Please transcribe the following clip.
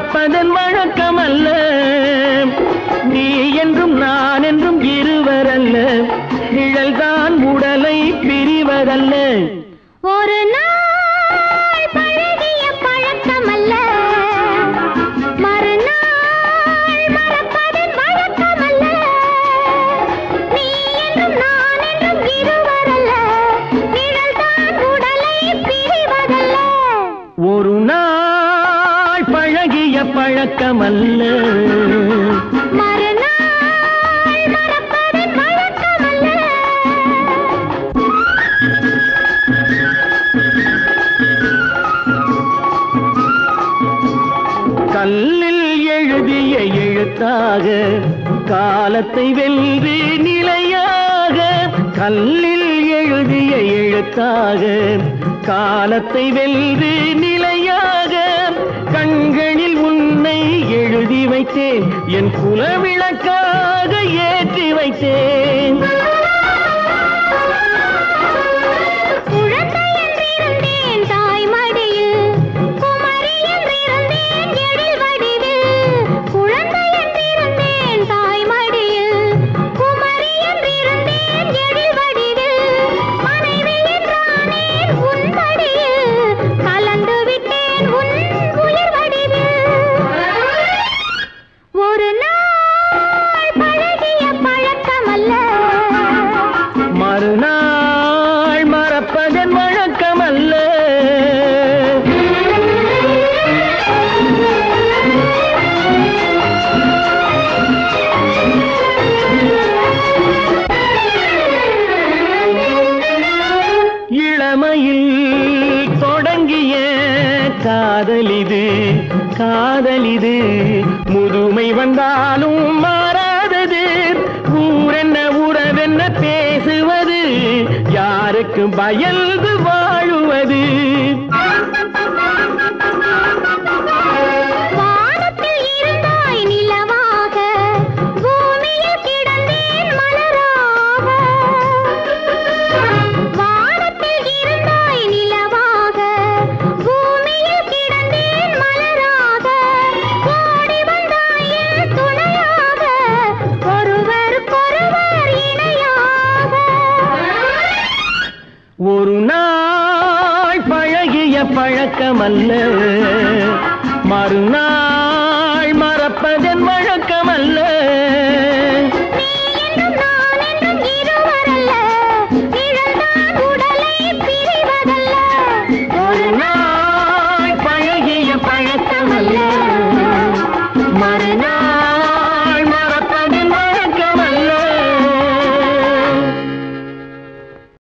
மறப்பதன் வழக்கமல்ல. நீ என்றும் நான் என்றும் இருவரல்ல, நிழல்தான் உடலை பிரிவதல்ல. ஒரு நாள் பழகிய பழக்கமல்ல, மறுநாள் மறப்பதன் வழக்கமல்ல. நீ என்றும் நான் என்றும் இருவரல்ல, நிழல்தான் உடலை பிரிவதல்ல. ஒரு நாள் பழகிய பழக்கமல்ல, மறுநாள் மறப்பதன் வழக்கமல்ல. கல்லில் எழுதிய எழுத்தாக காலத்தை வென்று நிலையாக. கல்லில் எழுதிய எழுத்தாக காலத்தை வென்று நிலையாக. கண்களில் உன்னை எழுதி வைத்தேன், என் குலவிளக்காக ஏற்றி வைத்தேன். மறுநாள் மறப்பதன் வழக்கமல்ல. இளமையில் தொடங்கிய காதலிது காதலிது, முதுமை வந்தாலும் மாறாதது. ஊரென்ன உறவென்ன பேசுவது, யாருக்கு பயந்து வாழுவது. வானத்தில் இருந்தாய் நிலவாக, பூமியில் கிடந்தேன் மலராக. வானத்தில் இருந்தாய் நிலவாக, பூமியில் கிடந்தேன் மலராக. ஓடி வந்தாய் என் துணையாக, ஒருவருக்கொருவர் இணையாக. ஒரு நாள் பழகிய பழக்கமல்ல, மறுநாள் மறப்பதன் வழக்கமல்ல.